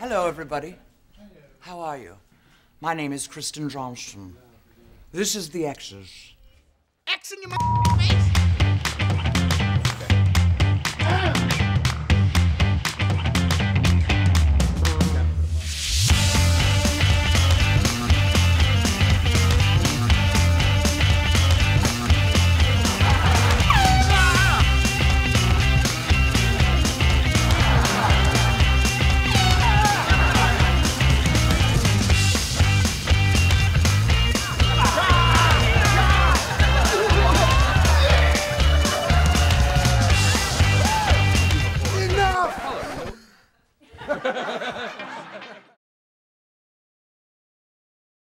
Hello, everybody. How are you? My name is Kristen Johnston. This is the Exes. X in your face!